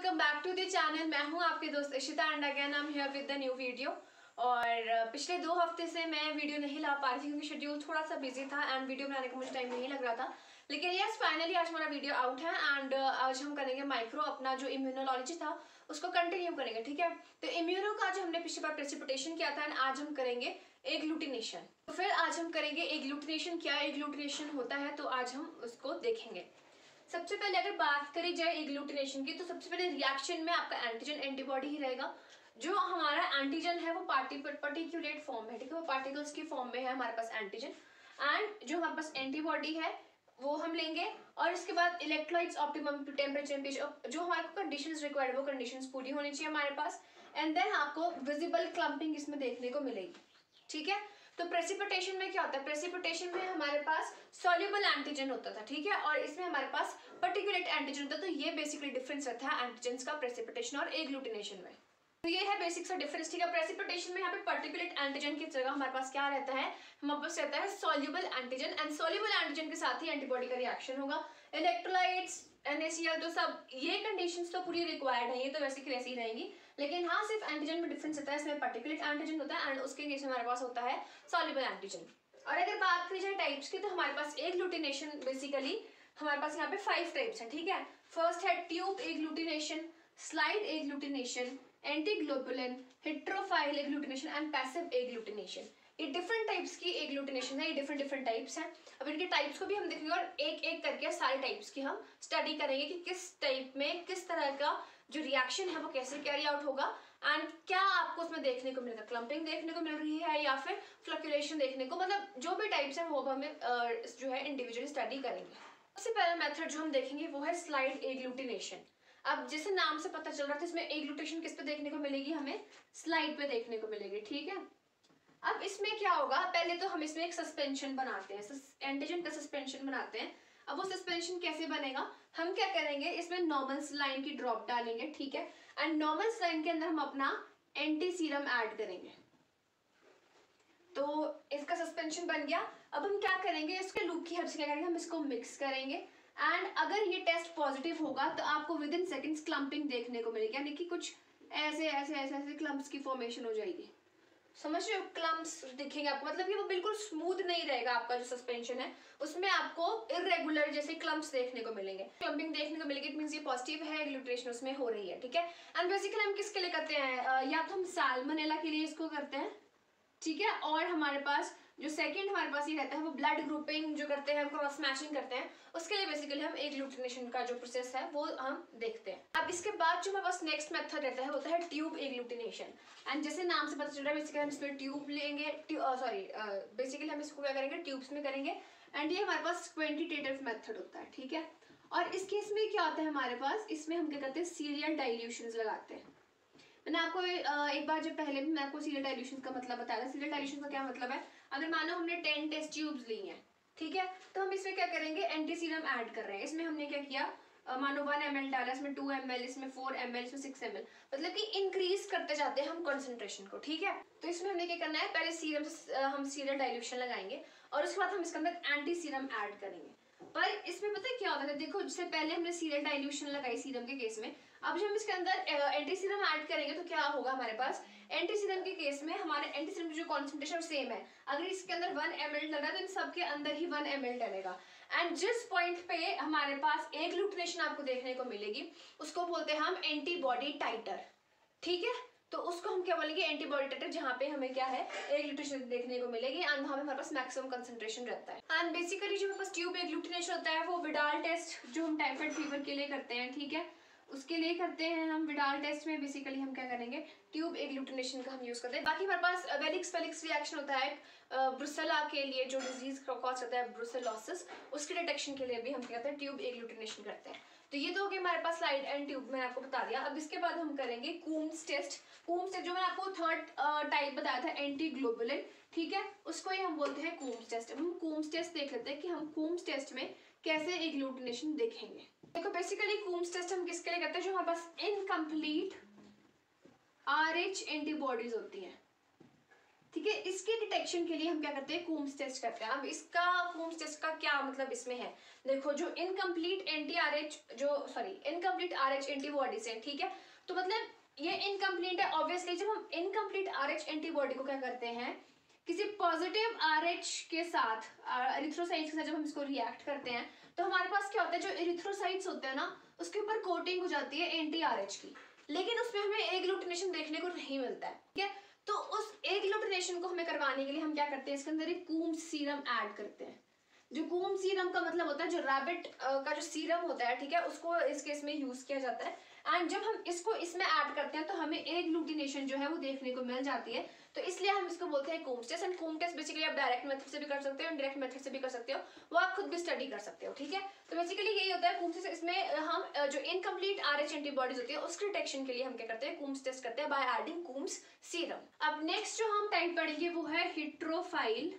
Welcome back to the channel. मैं हूं आपके दोस्त Ishita and again I am here with the new video. और पिछले 2 हफ्ते से मैं वीडियो नहीं ला पा रही थी क्योंकि शेड्यूल थोड़ा सा बिजी था एंड वीडियो बनाने का मुझे टाइम नहीं लग रहा था। लेकिन यस फाइनली आज हमारा वीडियो आउट है एंड आज हम करेंगे माइक्रो। अपना जो इम्यूनोलॉजी था उसको कंटिन्यू करेंगे, ठीक है। तो इम्यूनो का जो हमने पिछली बार प्रेसिपिटेशन किया था एंड आज हम करेंगे एग्लूटिनेशन। तो फिर आज हम करेंगे एग्लूटिनेशन। क्या एग्लूटिनेशन होता है तो आज हम उसको देखेंगे। सबसे पहले अगर बात करी जाए एग्लूटिनेशन की तो सबसे पहले रिएक्शन में आपका एंटीजन एंटीबॉडी ही रहेगा। जो हमारा एंटीजन है वो पार्टिकुलेट फॉर्म है, ठीक है, वो पार्टिकल्स की फॉर्म में है हमारे पास एंटीजन। एंड जो हमारे पास एंटीबॉडी है वो हम लेंगे और इसके बाद इलेक्ट्रोलाइट्स ऑप्टिमम टेम्परेचर जो हमारे को कंडीशंस रिक्वायर्ड वो कंडीशंस पूरी होनी चाहिए हमारे पास। एंड देन आपको विजिबल क्लम्पिंग इसमें देखने को मिलेगी, ठीक है। तो प्रेसिपिटेशन में क्या होता है? प्रेसिपिटेशन में हमारे पास सॉल्युबल एंटीजन होता था, ठीक है, और इसमें हमारे पास पर्टिकुलेट एंटीजन होता है। तो ये बेसिकली डिफरेंस रहता है एंटीजन का प्रेसिपिटेशन और एग्लूटिनेशन में। तो ये है बेसिक सा डिफरेंस, ठीक है। प्रेसिपिटेशन में यहाँ पे पर्टिकुलेट एंटीजन की जगह हमारे पास क्या रहता है? हमारे पास रहता है soluble antigen and soluble antigen के साथ ही एंटीबॉडी का रिएक्शन होगा। इलेक्ट्रोलाइट्स NaCl तो सब ये कंडीशंस तो पूरी रिक्वायर्ड है, ये तो वैसे की वैसे ही रहेंगी। लेकिन हाँ सिर्फ एंटीजन में डिफरेंस होता है, इसमें पर्टिकुलेट एंटीजन होता है एंड उसके केस में हमारे पास होता है सॉल्युबल एंटीजन। और अगर बात की जाए टाइप्स की तो हमारे पास एग्लूटिनेशन बेसिकली हमारे पास यहाँ पे 5 टाइप्स हैं, ठीक है। फर्स्ट है tube agglutination, slide agglutination, antiglobulin, heterophile agglutination and passive agglutination. ये डिफरेंट टाइप्स की एग्लूटिनेशन है, ये डिफरेंट टाइप्स हैं। अब इनके टाइप्स को भी हम देखेंगे और एक एक करके सारे टाइप्स की हम स्टडी करेंगे कि किस टाइप में किस तरह का जो रिएक्शन है वो कैसे कैरी आउट होगा एंड क्या आपको उसमें देखने को मिलेगा। क्लम्पिंग देखने को मिल रही है या फिर फ्लक्चुएशन देखने को, मतलब जो भी टाइप्स हैं वो हमें जो है इंडिविजुअली स्टडी करेंगे। सबसे पहला मेथड जो हम देखेंगे वो है स्लाइड एग्लूटिनेशन। अब जैसे नाम से पता चल रहा था इसमें एग्लूटिनेशन किस पे देखने को मिलेगी? हमें स्लाइड पे देखने को मिलेगी, ठीक है। अब इसमें क्या होगा? पहले तो हम इसमें एक सस्पेंशन बनाते हैं, एंटीजन का सस्पेंशन बनाते हैं। अब वो सस्पेंशन कैसे बनेगा? हम क्या करेंगे, इसमें नॉर्मल सलाइन की ड्रॉप डालेंगे, ठीक है, एंड नॉर्मल सलाइन के अंदर हम अपना एंटी सीरम ऐड करेंगे। तो इसका सस्पेंशन बन गया। अब हम क्या करेंगे, इसके लूप की हेल्प से क्या करेंगे, हम इसको मिक्स करेंगे एंड अगर ये टेस्ट पॉजिटिव होगा तो आपको विद इन सेकेंड्स क्लम्पिंग देखने को मिलेगी, यानी कि कुछ ऐसे ऐसे ऐसे ऐसे क्लम्प्स की फॉर्मेशन हो जाएगी। समझ रहे हो? क्लम्प्स दिखेंगे आपको, मतलब कि वो बिल्कुल स्मूथ नहीं रहेगा। आपका जो सस्पेंशन है उसमें आपको इरेगुलर जैसे क्लम्प्स देखने को मिलेंगे, क्लम्पिंग देखने को मिलेगी। इट मींस ये पॉजिटिव है, एग्लूटिनेशन उसमें हो रही है, ठीक है। एंड बेसिकली हम किसके लिए करते हैं? या तो हम साल्मोनेला के लिए इसको करते हैं, ठीक है, और हमारे पास जो सेकंड हमारे पास ये रहता है वो ब्लड ग्रुपिंग जो करते हैं, क्रॉस मैचिंग करते हैं, उसके लिए बेसिकली हम एग्लूटिनेशन का जो प्रोसेस है वो हम देखते हैं। अब इसके बाद जो हमारे पास नेक्स्ट मेथड रहता है होता है ट्यूब एग्लूटिनेशन। एंड जैसे नाम से पता चल रहा है बेसिकली हम इसमें ट्यूब लेंगे, बेसिकली हम इसको क्या करेंगे, ट्यूब्स में करेंगे। एंड ये हमारे पास क्वांटिटेटिव मेथड होता है, ठीक है। और इस केस में क्या होता है हमारे पास, इसमें हम क्या करते हैं, सीरियल डाइल्यूशंस लगाते हैं। मैंने आपको एक बार जब पहले भी मैं आपको सीरियल डाइल्यूशन का मतलब बताया था। सीरियल डाइल्यूशन का क्या मतलब है? अगर मानो हमने 10 टेस्ट ट्यूब्स ली हैं, ठीक है, तो हम इसमें क्या करेंगे, एंटी सीरम ऐड कर रहे हैं। इसमें हमने क्या किया, मानो 1 ml डाला, इसमें 2 ml, इसमें 4 ml, इसमें 6 ml, मतलब कि इंक्रीज करते जाते हैं हम कॉन्सेंट्रेशन को, ठीक है। तो इसमें हमने क्या करना है, पहले सीरम से हम सीरियल डाइल्यूशन लगाएंगे और उसके बाद हम इसके अंदर एंटी सीरम ऐड करेंगे। पर इसमें पता है क्या होता है, देखो जैसे पहले हमने सीरियल डाइल्यूशन लगाई सीरम के केस में, अब जब हम इसके अंदर एंटी सीरम ऐड करेंगे तो क्या होगा हमारे पास, एंटी सीरम के केस में हमारे एंटी सीरम की जो कॉन्सेंट्रेशन सेम है। अगर इसके अंदर 1 ml डल रहा है तो इन सबके अंदर ही 1 ml डलेगा। एंड जिस पॉइंट पे हमारे पास एग्लूटिनेशन आपको देखने को मिलेगी उसको बोलते हैं हम एंटीबॉडी टाइटर, ठीक है। तो उसको हम क्या बोलेंगे, एंटीबॉडी टाइटर, जहाँ पे हमें क्या है, एग्लूटिनेशन देखने को मिलेगी एंड वहाँ पे हमारे पास मैक्सिमम कंसंट्रेशन रहता है। एंड बेसिकली जो हमारे पास ट्यूब एग्लूटिनेशन होता है वो विडाल टेस्ट जो हम टाइफाइड फीवर के लिए करते हैं, ठीक है, उसके लिए करते हैं हम। विडाल टेस्ट में बेसिकली हम क्या करेंगे, ट्यूब एग्लूटिनेशन का हम यूज करते हैं। बाकी हमारे पास वेलिक्स फेलिक्स रिएक्शन होता है ब्रुसेला के लिए, जो डिजीज कॉज करता है ब्रुसेलोसिस, उसके डिटेक्शन के लिए भी हम क्या करते हैं, ट्यूब एग्लूटिनेशन करते हैं। तो ये तो हो गया हमारे पास स्लाइड एंड ट्यूब, मैंने आपको बता दिया। अब इसके बाद हम करेंगे कूम्स टेस्ट। कूम्स टेस्ट जो मैंने आपको थर्ड टाइप बताया था, एंटीग्लोबुलिन, ठीक है, उसको ही हम बोलते हैं कूम्स टेस्ट। अब हम कूम्स टेस्ट देख लेते हैं कि हम कूम्स टेस्ट में कैसे एग्लूटिनेशन देखेंगे। देखो बेसिकली कूम्स टेस्ट हम किसके लिए करते हैं, जो हमारे पास इनकम्प्लीट RH एंटीबॉडीज होती हैं, ठीक है। इसके डिटेक्शन के लिए हम क्या करते हैं, कूम्स टेस्ट करते हैं। अब इसका कूम्स टेस्ट का क्या मतलब इसमें है, देखो जो इनकम्प्लीट इनकम्प्लीट RH एंटीबॉडीज है, ठीक है, तो मतलब ये इनकम्प्लीट है। ऑब्वियसली जब हम इनकम्प्लीट RH एंटीबॉडी को क्या करते हैं, किसी पॉजिटिव RH के साथ, एरिथ्रोसाइट्स के साथ जब हम इसको रिएक्ट करते हैं, तो हमारे पास क्या होता है, जो एरिथ्रोसाइट्स होते हैं ना, उसके ऊपर कोटिंग हो जाती है एंटी-RH की, लेकिन उसमें हमें एग्लूटिनेशन देखने को नहीं मिलता है, ठीक है। तो उस एग्लूटिनेशन को हमें करवाने के लिए हम क्या करते हैं, इसके अंदर एक कूम्स सीरम ऐड करते हैं। जो कूम्स सीरम का मतलब होता है, जो रैबिट का जो सीरम होता है, ठीक है, उसको इस केस में यूज किया जाता है। एंड जब हम इसको इसमें ऐड करते हैं तो हमें एग्लूटिनेशन जो है वो देखने को मिल जाती है, तो इसलिए हम इसको बोलते हैं Coombs test. And Coombs test basically आप डायरेक्ट मेथड से भी कर सकते हो, इनडायरेक्ट मेथड से भी कर सकते हो, वो आप खुद भी स्टडी कर सकते हो, ठीक है। तो बेसिकली यही होता है कूम्स टेस्ट। इसमें हम जो इनकम्प्लीट RH एंटीबॉडीज होती है उसके डिटेक्शन के लिए हम क्या करते हैं, कूम्स टेस्ट करते हैं बाय एडिंग कूम्स सीरम। अब नेक्स्ट जो हम टाइप पढ़ेंगे वो है हेट्रोफाइल,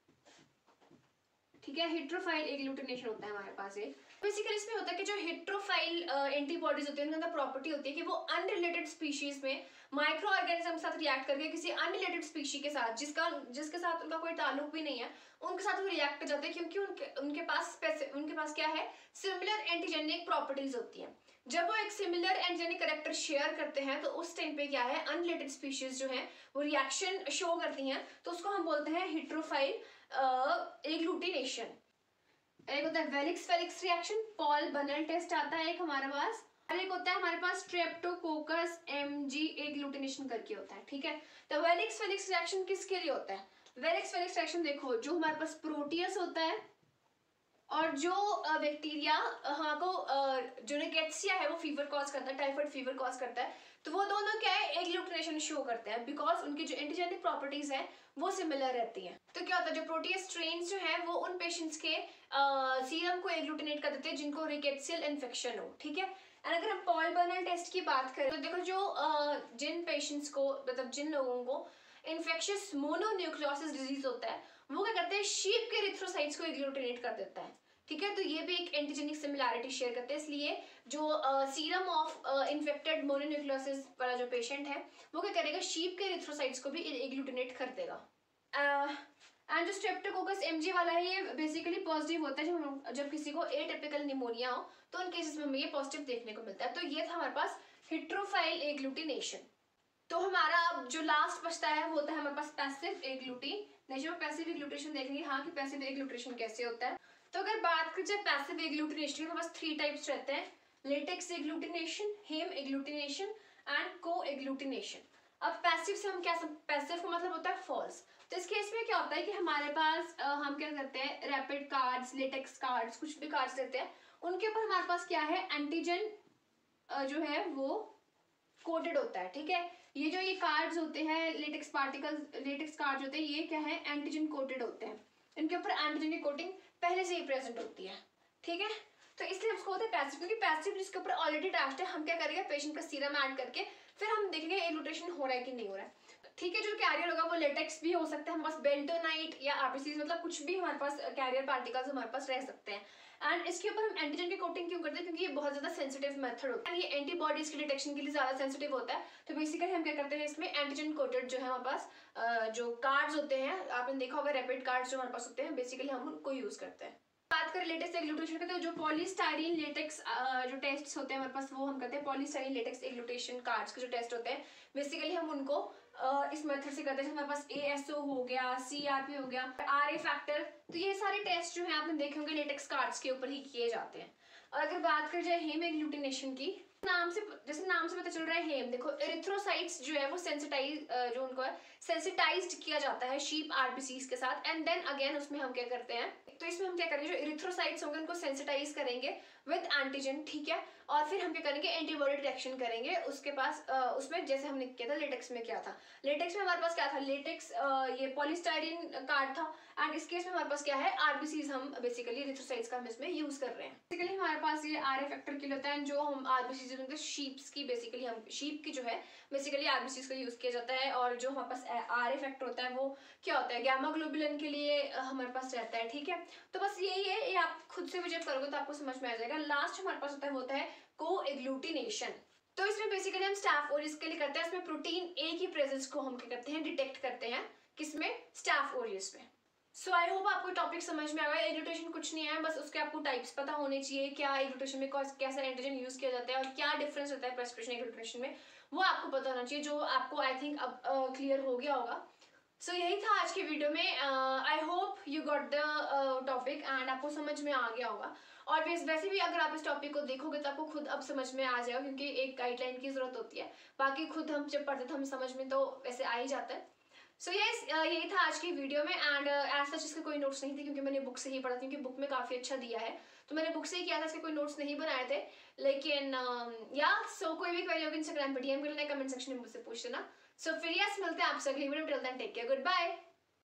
ठीक है। हेट्रोफाइल एग्लूटिनेशन होता है हमारे पास एक। बेसिकली इसमें होता है कि जो हेट्रोफाइल एंटीबॉडीज होती है उनके अंदर प्रॉपर्टी होती है कि वो अनरिलेटेड स्पीशीज में माइक्रो ऑर्गेनिज्म के साथ रिएक्ट करके किसी अनरिलेटेड स्पीशी के साथ, जिसके साथ उनका कोई ताल्लुक भी नहीं है, उनके साथ वो रिएक्ट कर जाते हैं, क्योंकि उनके पास क्या है, सिमिलर एंटीजेनिक प्रॉपर्टीज होती हैं। जब वो एक सिमिलर एंटीजेनिक कैरेक्टर शेयर करते हैं तो उस टाइम पे क्या है, अनरिलेटेड स्पीशीज जो है वो रिएक्शन शो करती हैं, तो उसको हम बोलते हैं हेट्रोफाइल एग्लूटिनेशन। एक होता है वेलिक्स Felix reaction, Paul Bunnell test आता है एक हमारे पास, और एक होता है हमारे पास स्ट्रेप्टोकोकस MG एग्लूटिनेशन करके होता है, ठीक है। तो वेलिक्स फेलिक्स रिएक्शन किसके लिए होता है, वेलिक्स फेलिक्स रिएक्शन देखो, जो हमारे पास प्रोटियस होता है और जो बैक्टीरिया जो रिकेट्सिया है वो फीवर कॉज करता है, टाइफाइड फीवर कॉज करता है, तो वो दोनों क्या है, एग्लूटिनेशन शो करते हैं, बिकॉज उनकी जो एंटीजेनिक प्रॉपर्टीज है वो सिमिलर रहती हैं। तो क्या होता है, जो प्रोटियस स्ट्रेन्स जो है वो उन पेशेंट्स के सीरम को एग्लूटिनेट कर देते हैं जिनको रिकेट्सियल इन्फेक्शन हो, ठीक है। एंड अगर हम पॉल बर्नल टेस्ट की बात करें तो देखो, जो जिन पेशेंट्स को, मतलब जिन लोगों को इन्फेक्शियस मोनोन्यूक्लियोसिस डिजीज होता है, वो क्या करते हैं, शीप के एरिथ्रोसाइट्स को एग्लूटिनेट कर देता है, ठीक है। तो ये भी एक एंटीजेनिक सिमिलैरिटी शेयर करते हैं, इसलिए जो सीरम ऑफ इन्फेक्टेड मोनोन्यूक्लियोसिस वाला जो पेशेंट है वो क्या करेगा, शीप के एरिथ्रोसाइट्स को भी एग्लूटिनेट कर देगा। एंड जो स्ट्रेप्टोकोकस MG वाला है ये बेसिकली पॉजिटिव होता है जब किसी को एटिपिकल निमोनिया हो, तो उन केसेस में हमें ये पॉजिटिव देखने को मिलता है। तो ये था हमारे पास हेट्रोफाइल एग्लूटिनेशन। तो हमारा अब जो लास्ट बचता है वो होता है हमारे पास पैसिव एग्लूटिनेशन। पैसिव एग्लूटिनेशन देखेंगे हाँ कि पैसिव एग्लूटिनेशन कैसे होता है। तो अगर बात करें जाए पैसिव एग्लूटिनेशन की, तो बस 3 टाइप्स रहते हैं, latex agglutination, haem agglutination and co agglutination. अब पैसिव से हम क्या, पैसिव का मतलब होता है फॉल्स। तो इस केस में क्या होता है कि हमारे पास हम क्या करते हैं, रैपिड कार्ड्स, लेटेक्स कार्ड्स, कुछ भी कार्ड्स देते हैं, उनके ऊपर हमारे पास क्या है, एंटीजन जो है वो कोटेड होता है, ठीक है। ये कार्ड्स होते हैं, लेटेक्स कार्ड्स होते हैं, ये क्या है, एंटीजन कोटेड होते हैं, इनके ऊपर एंटीजन की कोटिंग पहले से ही प्रेजेंट होती है, ठीक है। तो इसलिए उसको होता है पैसिव, क्योंकि पैसिव जिसके ऊपर ऑलरेडी अटैच्ड है, हम क्या करेंगे, पेशेंट का सीरम ऐड करके फिर हम देखेंगे एग्लूटिनेशन हो रहा है कि नहीं हो रहा है, ठीक है। जो कैरियर होगा वो लेटेक्स भी हो सकता है हमारे पास, बेंटोनाइट या RBCs, मतलब कुछ भी हमारे पास कैरियर पार्टिकल्स हमारे पास रह सकते हैं। एंड इसके ऊपर हम एंटीजन की कोटिंग क्यों करते हैं, क्योंकि ये बहुत ज्यादा सेंसिटिव मेथड होता है, ये एंटीबॉडीज की डिटेक्शन के लिए ज्यादा सेंसिटिव होता है। तो बेसिकली हम क्या करते हैं, इसमें एंटीजन कोटेड जो है हमारे पास जो कार्ड्स होते हैं, आपने देखा होगा रैपिड कार्ड्स जो हमारे पास होते हैं, बेसिकली हम उनको यूज करते हैं। बात करें लेटेक्स एग्लूटिनेशन की, तो जो पॉलीस्टाइरीन लेटेक्स जो टेस्ट होते हैं हमारे पास, वो हम करते हैं पॉलीस्टाइरीन लेटेक्स एग्लूटिनेशन कार्ड्स के जो टेस्ट होते हैं, बेसिकली हम उनको इस मेथड से करते हैं। हमारे पास ASO हो गया, CRP हो गया, RA फैक्टर, तो ये सारे टेस्ट जो है आपने देखे होंगे लेटेक्स कार्ड्स के ऊपर ही किए जाते हैं। और अगर बात करें जाए हेम एग्लूटिनेशन की, जैसे नाम से पता चल रहा है हेम, देखो एरिथ्रोसाइट्स जो है वो जो उनको है सेंसिटाइज्ड किया जाता है शीप RBCs के साथ, एंड देन अगेन उसमें हम क्या करते हैं, तो इसमें हम क्या करेंगे, जो एरिथ्रोसाइट्स होंगे उनको सेंसिटाइज करेंगे विद एंटीजन, ठीक है। और फिर हम क्या करेंगे, एंटीबॉडी डिटेक्शन करेंगे उसके पास, उसमें जैसे हमने किया था लेटेक्स में। क्या था लेटेक्स में, हमारे पास क्या था, लेटेक्स ये पॉलीस्टाइरीन कार्ड था, एंड इस केस में हमारे पास क्या है, RBCs हम बेसिकली एरिथ्रोसाइट्स का हम इसमें यूज कर रहे हैं। बेसिकली हमारे पास ये RA फैक्टर के लिए होता है, जो हम RBCs शीप्स की, बेसिकली हम शीप की जो है बेसिकली RBCs का यूज किया जाता है। और जो हमारे पास RA फैक्टर होता है वो क्या होता है, गामा ग्लोबुलिन के लिए हमारे पास रहता है, ठीक है। तो बस यही है, ये आप खुद से भी जब करोगे तो आपको समझ में आ जाएगा। लास्ट हमारे पास होता है को एग्लूटिनेशन। तो इसमें बेसिकली हम स्टाफ और इसके लिए करते हैं, इसमें प्रोटीन A की प्रेजेंस को हम क्या करते हैं, डिटेक्ट करते हैं, किसमें, स्टाफ ओरियस में। सो आई होप आपको टॉपिक समझ में आ गया। एग्लूटेशन कुछ नहीं है, बस उसके आपको टाइप्स पता होने चाहिए, क्या एग्लूटेशन में कैसा एंटीजन यूज किया जाता है और क्या डिफरेंस होता है पर्सपिरेशन एग्लूटेशन में, वो आपको पता होना चाहिए, जो आपको आई थिंक अब क्लियर हो गया होगा। सो यही था आज के वीडियो में। I hope you got the topic and आपको समझ में आ गया होगा। और वैसे भी अगर आप इस टॉपिक को देखोगे तो आपको खुद अब समझ में आ जाएगा, क्योंकि एक गाइडलाइन की जरूरत होती है। बाकी खुद हम जब पढ़ते थे हमें समझ में तो वैसे आ ही जाता है। सो यस, यही था आज की वीडियो में। एंड एज सच इसके कोई नोट्स नहीं थे, क्योंकि मैंने बुक से ही पढ़ा था, क्योंकि बुक में काफ़ी अच्छा दिया है, तो मैंने बुक से ही किया था, इसके कोई नोट्स नहीं बनाए थे। लेकिन या सो कोई भी क्वेरी होगी इंस्टाग्राम पर DM कर लेना, कमेंट सेक्शन में मुझसे पूछ लेना। सो फिर यस, मिलते हैं आपसे अगली वीडियो में। Till then take care, good bye.